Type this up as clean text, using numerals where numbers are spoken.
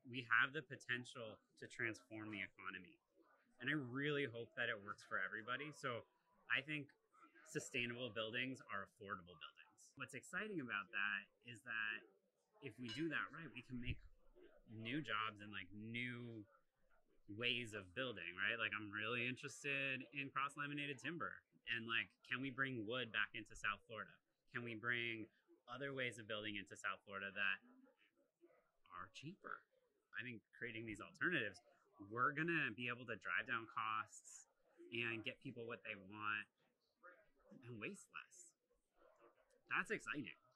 we have the potential to transform the economy. And I really hope that it works for everybody. So I think sustainable buildings are affordable buildings. What's exciting about that is that if we do that right, we can make new jobs and like new ways of building, right? Like I'm really interested in cross-laminated timber, and like, can we bring wood back into South Florida? Can we bring other ways of building into South Florida that are cheaper? I think creating these alternatives, we're gonna be able to drive down costs and get people what they want and waste less. That's exciting.